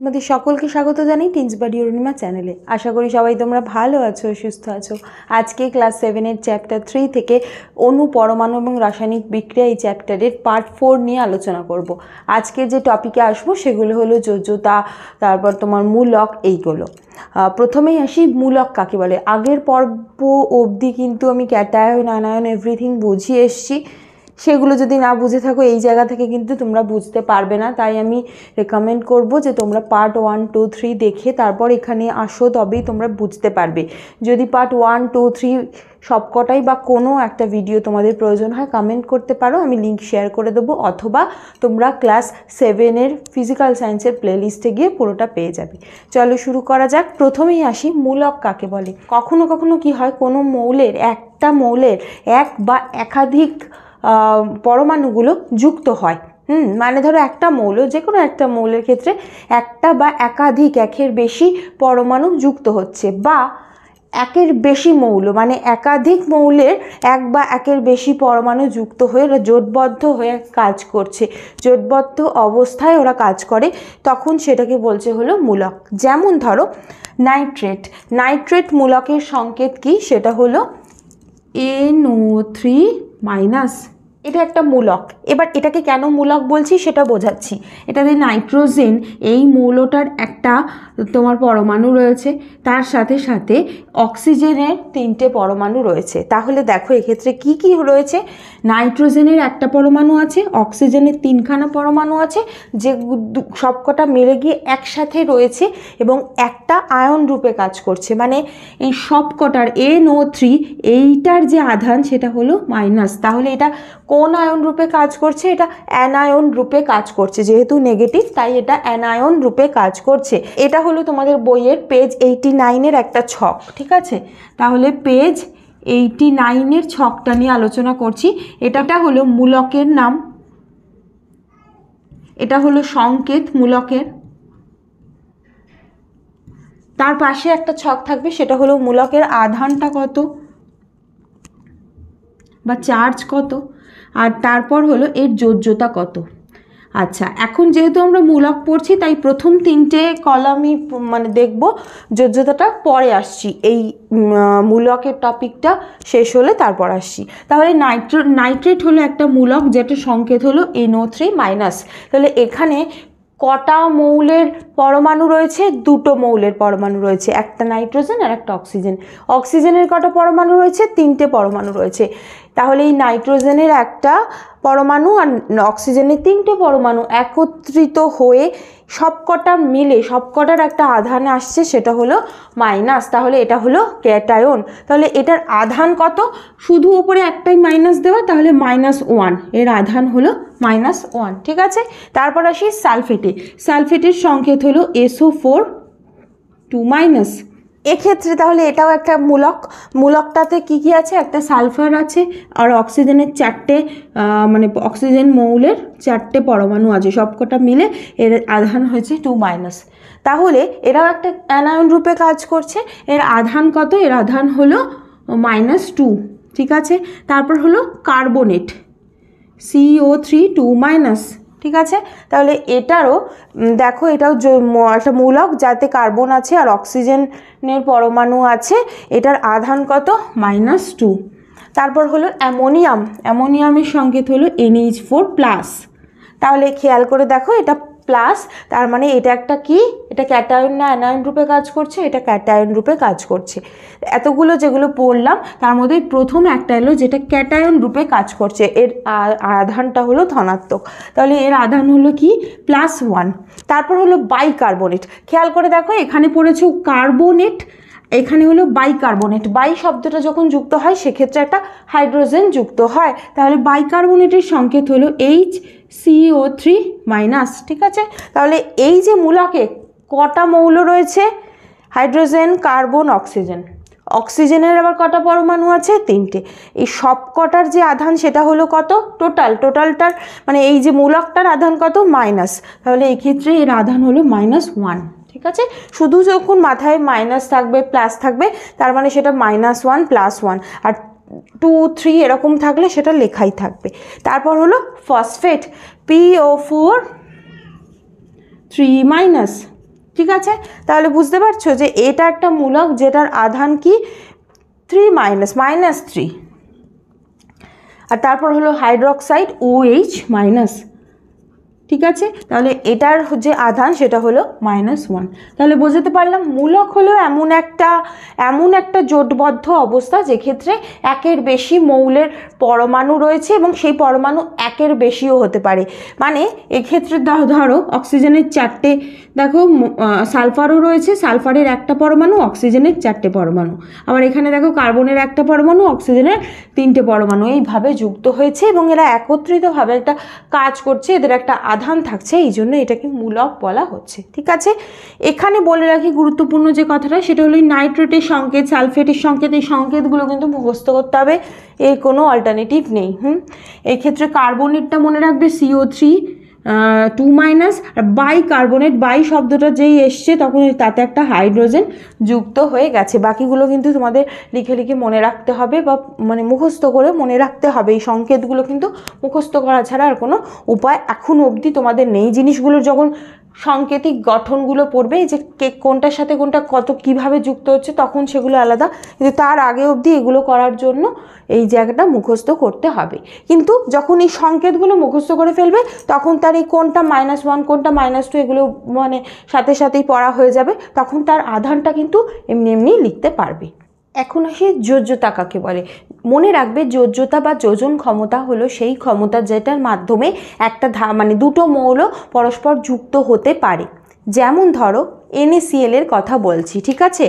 তোমাদের সকলকে স্বাগত জানাই টিনস বাডি অরুণিমা চ্যানেলে। আশা করি সবাই তোমরা ভালো আছো, সুস্থ আছো। আজকে ক্লাস 7-এর চ্যাপ্টার 3 থেকে অণু, পরমাণু এবং রাসায়নিক বিক্রিয়া এই চ্যাপ্টারের পার্ট 4 নিয়ে আলোচনা করব। আজকে যে টপিকে আসবো সেগুলো হলো যোজ্যতা, তারপর তোমার মূলক, এইগুলো। প্রথমেই আসি মূলক কাকে বলে। আগের পর্ব অবধি কিন্তু আমি ক্যাটায়ন, আনায়ন এভরিথিং বুঝিয়ে এসছি। সেগুলো যদি না বুঝে থাকো এই জায়গা থেকে কিন্তু তোমরা বুঝতে পারবে না, তাই আমি রেকমেন্ড করব যে তোমরা পার্ট 1, 2, 3 দেখে তারপর এখানে আসো, তবেই তোমরা বুঝতে পারবে। যদি পার্ট 1, 2, 3 সবকটাই বা কোনো একটা ভিডিও তোমাদের প্রয়োজন হয় কমেন্ট করতে পারো, আমি লিঙ্ক শেয়ার করে দেবো, অথবা তোমরা ক্লাস 7-এর ফিজিক্যাল সায়েন্সের প্লেলিস্টে গিয়ে পুরোটা পেয়ে যাবে। চলো শুরু করা যাক। প্রথমেই আসি মূলক কাকে বলে। কখনো কখনো কি হয়, কোনো মৌলের একটা মৌলের এক বা একাধিক পরমাণুগুলো যুক্ত হয়। মানে ধরো একটা মৌল, যে কোনো একটা মৌলের ক্ষেত্রে একটা বা একাধিক, একের বেশি পরমাণু যুক্ত হচ্ছে, বা একের বেশি মৌল মানে একাধিক মৌলের এক বা একের বেশি পরমাণু যুক্ত হয়ে ওরা জোটবদ্ধ হয়ে কাজ করছে, জোটবদ্ধ অবস্থায় ওরা কাজ করে, তখন সেটাকে বলছে হলো মূলক। যেমন ধরো নাইট্রেট। নাইট্রেট মূলকের সংকেত কি? সেটা হলো NO3-। এটা একটা মূলক। এবার এটাকে কেন মূলক বলছি সেটা বোঝাচ্ছি। এটাতে নাইট্রোজেন এই মৌলটার একটা তোমার পরমাণু রয়েছে, তার সাথে সাথে অক্সিজেনের 3টে পরমাণু রয়েছে। তাহলে দেখো এক্ষেত্রে কি কি রয়েছে। নাইট্রোজেনের একটা পরমাণু আছে, অক্সিজেনের 3খানা পরমাণু আছে, যে সবকটা মিলে গিয়ে একসাথে রয়েছে এবং একটা আয়ন রূপে কাজ করছে। মানে এই সবকটার NO3 এইটার যে আধান সেটা হলো মাইনাস। তাহলে এটা কোন আয়ন রূপে কাজ করছে? এটা অ্যানায়ন রূপে কাজ করছে। যেহেতু নেগেটিভ তাই এটা অ্যানায়ন রূপে কাজ করছে। এটা হলো তোমাদের বইয়ের পেজ 89-এর একটা ছক, ঠিক আছে? তাহলে পেজ 89-এর ছকটা নিয়ে আলোচনা করছি। এটা হলো মূলকের নাম, এটা হলো সংকেত মূলকের। তার পাশে একটা ছক থাকবে, সেটা হলো মূলকের আধানটা কত বা চার্জ কত, আর তারপর হলো এর যোজ্যতা কত। আচ্ছা, এখন যেহেতু আমরা মূলক পড়ছি তাই প্রথম 3টে কলামই মানে দেখব, যোজ্যতাটা পরে আসছি। এই মূলকের টপিকটা শেষ হলে তারপর আসছি। তাহলে নাইট্রেট হলো একটা মূলক যেটা সংকেত হলো NO3-। তাহলে এখানে কটা মৌলের পরমাণু রয়েছে? 2টো মৌলের পরমাণু রয়েছে, একটা নাইট্রোজেন আর একটা অক্সিজেন। অক্সিজেনের কটা পরমাণু রয়েছে? 3টে পরমাণু রয়েছে। তাহলে এই নাইট্রোজেনের একটা পরমাণু আর অক্সিজেনের 3টে পরমাণু একত্রিত হয়ে সবকটা মিলে সবকটার একটা আধান আসছে, সেটা হলো মাইনাস। তাহলে এটা হলো ক্যাটায়ন। তাহলে এটার আধান কত? শুধু উপরে একটাই মাইনাস দেওয়া, তাহলে -1। এর আধান হলো -1, ঠিক আছে? তারপর আসি সালফেটে। সালফেটের সংকেত হলো SO4-। এক্ষেত্রে তাহলে এটাও একটা মূলক। মূলকটাতে কি কি আছে? একটা সালফার আছে আর অক্সিজেনের 4টে মানে অক্সিজেন মৌলের 4টে পরমাণু আছে, সবকটা মিলে এর আধান হয়েছে 2-। তাহলে এরাও একটা অ্যানায়ন রূপে কাজ করছে। এর আধান কত? এর আধান হলো -2, ঠিক আছে? তারপর হলো কার্বনেট, CO3-2-, ঠিক আছে? তাহলে এটারও দেখো, এটাও একটা মূলক যাতে কার্বন আছে আর অক্সিজেনের পরমাণু আছে। এটার আধান কত? -2। তারপর হলো অ্যামোনিয়াম। অ্যামোনিয়ামের সংকেত হলো NH4+। তাহলে খেয়াল করে দেখো, এটা প্লাস, তার মানে এটা একটা কি? এটা ক্যাটায়ন না অ্যানায়ন রূপে কাজ করছে? এটা ক্যাটায়ন রূপে কাজ করছে। এতগুলো যেগুলো পড়লাম তার মধ্যে প্রথম একটা এলো যেটা ক্যাটায়ন রূপে কাজ করছে, এর আধানটা হলো ধনাত্মক। তাহলে এর আধান হলো কি? +1। তারপর হলো বাইকার্বনেট। খেয়াল করে দেখো, এখানে পড়েছে কার্বনেট, এখানে হলো বাইকার্বনেট। বাই শব্দটা যখন যুক্ত হয় সেক্ষেত্রে একটা হাইড্রোজেন যুক্ত হয়। তাহলে বাইকার্বনেটের সংকেত হলো HCO3-, ঠিক আছে? তাহলে এই যে মূলকে কটা মৌল রয়েছে? Hydrogen, carbon, oxygen. অক্সিজেনের আবার কটা পরমাণু আছে? 3টে। এই সব কটার যে আধান সেটা হলো কত? টোটালটার মানে এই যে মূলকটার আধান কত? মাইনাস। তাহলে এক্ষেত্রে এর আধান হলো -1, ঠিক আছে? শুধু যখন মাথায় মাইনাস থাকবে, প্লাস থাকবে, তার মানে সেটা -1 +1, আর 2, 3 এরকম থাকলে সেটা লেখাই থাকবে। তারপর হলো ফসফেট, PO4-3-। ঠিক আছে, তাহলে বুঝতে পারছো যে এটা একটা মূলক যেটার আধান কি 3 -3, আর তারপর হলো হাইড্রোক্সাইড OH মাইনাস। ঠিক আছে, তাহলে এটার যে আধান সেটা হলো -1। তাহলে বোঝাতে পারলাম মূলক হলো এমন একটা জোটবদ্ধ অবস্থা যেক্ষেত্রে একের বেশি মৌলের পরমাণু রয়েছে এবং সেই পরমাণু একের বেশিও হতে পারে। মানে এক্ষেত্রে ধরো অক্সিজেনের 4টে, দেখো সালফারও রয়েছে, সালফারের একটা পরমাণু, অক্সিজেনের 4টে পরমাণু, আবার এখানে দেখো কার্বনের একটা পরমাণু, অক্সিজেনের 3টে পরমাণু, এইভাবে যুক্ত হয়েছে এবং এরা একত্রিতভাবে একটা কাজ করছে, এদের একটা আধান থাকছে, এই জন্য এটাকে মূলক বলা হচ্ছে। ঠিক আছে, এখানে বলে রাখি গুরুত্বপূর্ণ যে কথাটা সেটা হলো নাইট্রেটের সংকেত, সালফেটের সংকেত, এই সংকেতগুলো কিন্তু মুখস্থ করতে হবে, এর কোনো অল্টারনেটিভ নেই। এই ক্ষেত্রে কার্বনেটটা মনে রাখবে CO3 2- আর বাইকার্বনেট, বাই শব্দটা যেই এসছে তখন তাতে একটা হাইড্রোজেন যুক্ত হয়ে গেছে। বাকিগুলো কিন্তু তোমাদের লিখে লিখে মনে রাখতে হবে বা মানে মুখস্থ করে মনে রাখতে হবে। এই সংকেতগুলো কিন্তু মুখস্থ করা ছাড়া আর কোনো উপায় এখন অবধি তোমাদের নেই। জিনিসগুলোর যখন সাংকেতিক গঠনগুলো পড়বে, যে কোনটার সাথে কোনটা কত কিভাবে যুক্ত হচ্ছে তখন সেগুলো আলাদা, কিন্তু তার আগে অবধি এগুলো করার জন্য এই জায়গাটা মুখস্থ করতে হবে। কিন্তু যখন এই সংকেতগুলো মুখস্থ করে ফেলবে তখন তার এই কোনটা -1 কোনটা -2 এগুলো মানে সাথে সাথেই পড়া হয়ে যাবে, তখন তার আধানটা কিন্তু এমনি এমনি লিখতে পারবে। এখন আসি যোজ্যতা কাকে বলে। মনে রাখবে যোজ্যতা বা যোজন ক্ষমতা হলো সেই ক্ষমতা যেটার মাধ্যমে একটা মানে দুটো মৌল পরস্পর যুক্ত হতে পারে। যেমন ধরো NaCl এর কথা বলছি, ঠিক আছে,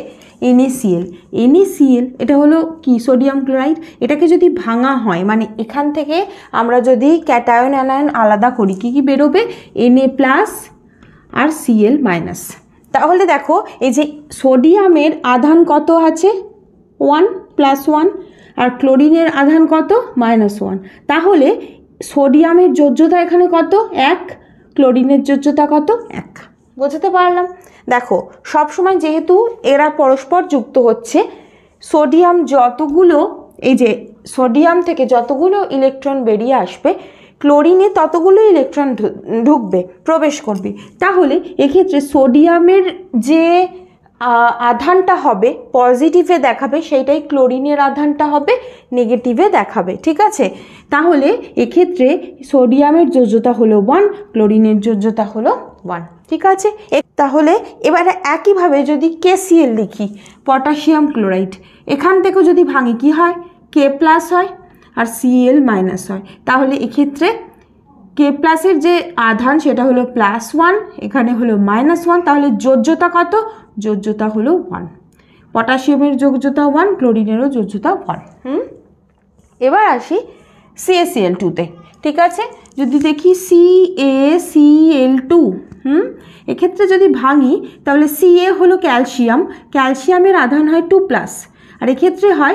NaCl এটা হলো কি সোডিয়াম ক্লোরাইড। এটাকে যদি ভাঙা হয় মানে এখান থেকে আমরা যদি ক্যাটায়ন অ্যানায়ন আলাদা করি কি কি বেরোবে, Na+ আর Cl-। তাহলে দেখো এই যে সোডিয়ামের আধান কত আছে 1 + 1 আর ক্লোরিনের আধান কত -1, তাহলে সোডিয়ামের যোজ্যতা এখানে কত 1, ক্লোরিনের যোজ্যতা কত 1। বোঝাতে পারলাম? দেখো সবসময় যেহেতু এরা পরস্পর যুক্ত হচ্ছে, সোডিয়াম যতগুলো এই যে সোডিয়াম থেকে যতগুলো ইলেকট্রন বেরিয়ে আসবে ক্লোরিনে ততগুলো ইলেকট্রন ঢুকবে, প্রবেশ করবে। তাহলে এক্ষেত্রে সোডিয়ামের যে আধানটা হবে পজিটিভে দেখাবে, সেইটাই ক্লোরিনের আধানটা হবে নেগেটিভে দেখাবে। ঠিক আছে, তাহলে এক্ষেত্রে সোডিয়ামের যোজ্যতা হলো 1, ক্লোরিনের যোজ্যতা হলো 1। ঠিক আছে, তাহলে এবারে একইভাবে যদি KCl লিখি, পটাশিয়াম ক্লোরাইড, এখান থেকেও যদি ভাঙি কি হয় K+ হয় আর Cl- হয়। তাহলে এক্ষেত্রে K+ এর যে আধান সেটা হলো +1, এখানে হলো -1, তাহলে যোজ্যতা কত, যোজ্যতা হলো 1। পটাশিয়ামের যোজ্যতা 1, ক্লোরিনেরও যোজ্যতা 1। এবার আসি CaCl2-তে। ঠিক আছে, যদি দেখি CaCl2, এক্ষেত্রে যদি ভাঙি তাহলে Ca হলো ক্যালসিয়াম, ক্যালসিয়ামের আধান হয় 2+, আর এক্ষেত্রে হয়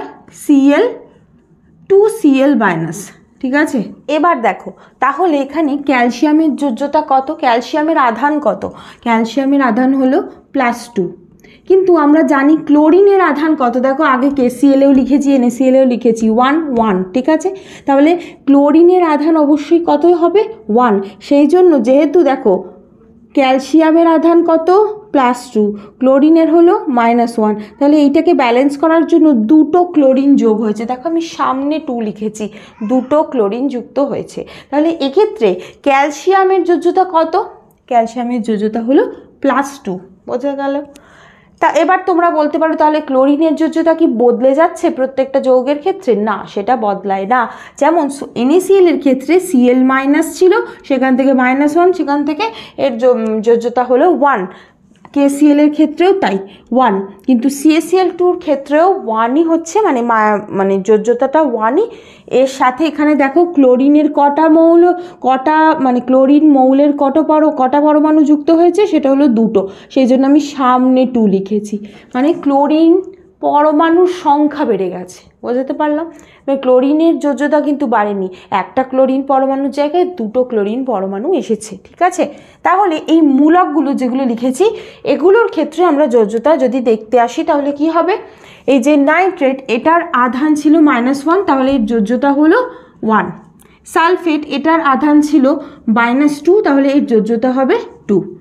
Cl2Cl-। ঠিক আছে, এবার দেখো তাহলে এখানে ক্যালসিয়ামের যোজ্যতা কত, ক্যালসিয়ামের আধান কত, ক্যালসিয়ামের আধান হলো +2, কিন্তু আমরা জানি ক্লোরিনের আধান কত, দেখো আগে KCl-এও লিখেছি NaCl-এও লিখেছি 1 1। ঠিক আছে, তাহলে ক্লোরিনের আধান অবশ্যই কতই হবে 1, সেই জন্য যেহেতু দেখো ক্যালসিয়ামের আধান কত +2, ক্লোরিনের হলো -1, তাহলে এইটাকে ব্যালেন্স করার জন্য দুটো ক্লোরিন যোগ হয়েছে। দেখো আমি সামনে 2 লিখেছি, দুটো ক্লোরিন যুক্ত হয়েছে। তাহলে এক্ষেত্রে ক্যালসিয়ামের যোজ্যতা কত, ক্যালসিয়ামের যোজ্যতা হলো +2। বোঝা গেল? তা এবার তোমরা বলতে পারো তাহলে ক্লোরিনের যোজ্যতা কি বদলে যাচ্ছে প্রত্যেকটা যৌগের ক্ষেত্রে? না, সেটা বদলায় না। যেমন NaCl এর ক্ষেত্রে Cl- ছিল, সেখান থেকে -1, সেখান থেকে এর যোজ্যতা হলো 1। KCl এর ক্ষেত্রেও তাই 1, কিন্তু CaCl2-র ক্ষেত্রেও 1ই হচ্ছে, মানে যোজ্যতাটা 1ই। এর সাথে এখানে দেখো ক্লোরিনের মানে ক্লোরিন মৌলের কটা পরমাণু যুক্ত হয়েছে, সেটা হলো 2টো, সেই জন্য আমি সামনে 2 লিখেছি, মানে ক্লোরিন পরমাণুর সংখ্যা বেড়ে গেছে। বোঝাতে পারলাম? ক্লোরিনের যোজ্যতা কিন্তু বাড়েনি, একটা ক্লোরিন পরমাণুর জায়গায় 2টো ক্লোরিন পরমাণু এসেছে। ঠিক আছে, তাহলে এই মূলকগুলো যেগুলো লিখেছি এগুলোর ক্ষেত্রে আমরা যোজ্যতা যদি দেখতে আসি তাহলে কি হবে, এই যে নাইট্রেট এটার আধান ছিল -1, তাহলে এর যোজ্যতা হলো 1। সালফেট এটার আধান ছিল -2, তাহলে এর যোজ্যতা হবে 2।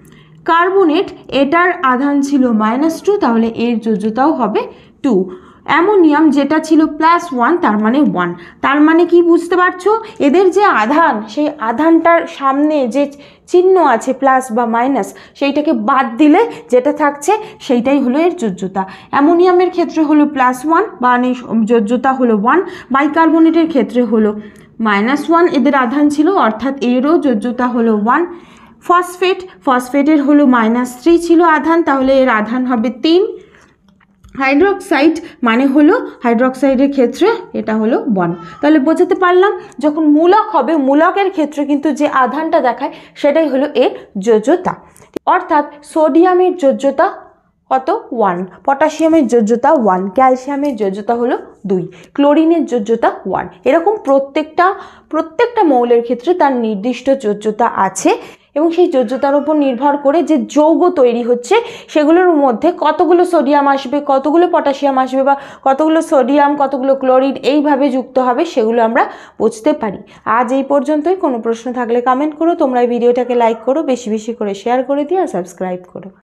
কার্বনেট এটার আধান ছিল -2, তাহলে এর যোজ্যতাও হবে 2। অ্যামোনিয়াম যেটা ছিল +1, তার মানে 1। তার মানে কি বুঝতে পারছো, এদের যে আধান, সেই আধানটার সামনে যে চিহ্ন আছে প্লাস বা মাইনাস, সেইটাকে বাদ দিলে যেটা থাকছে সেইটাই হলো এর যোজ্যতা। অ্যামোনিয়ামের ক্ষেত্রে হলো +1, মানে যোজ্যতা হলো 1। বাইকার্বনেটের ক্ষেত্রে হলো -1, এদের আধান ছিল, অর্থাৎ এরও যোজ্যতা হলো 1। ফসফেটের হলো -3 ছিল আধান, তাহলে এর আধান হবে 3। হাইড্রোক্সাইড মানে হলো হাইড্রোক্সাইডের ক্ষেত্রে এটা হলো 1। তাহলে বোঝাতে পারলাম, যখন মূলক হবে, মূলকের ক্ষেত্রে কিন্তু যে আধানটা দেখায় সেটাই হলো এর যোজ্যতা। অর্থাৎ সোডিয়ামের যোজ্যতা কত? 1, পটাশিয়ামের যোজ্যতা 1, ক্যালসিয়ামের যোজ্যতা হলো 2, ক্লোরিনের যোজ্যতা 1। এরকম প্রত্যেকটা মৌলের ক্ষেত্রে তার নির্দিষ্ট যোজ্যতা আছে, এবং সেই যোজ্যতার উপর নির্ভর করে যে যৌগ তৈরি হচ্ছে সেগুলোর মধ্যে কতগুলো সোডিয়াম আসবে, কতগুলো পটাশিয়াম আসবে, বা কতগুলো সোডিয়াম কতগুলো ক্লোরিন এইভাবে যুক্ত হবে, সেগুলো আমরা বুঝতে পারি। আজ এই পর্যন্তই। কোনো প্রশ্ন থাকলে কমেন্ট করো, তোমরা এই ভিডিওটাকে লাইক করো, বেশি বেশি করে শেয়ার করে দিও আর সাবস্ক্রাইব করো।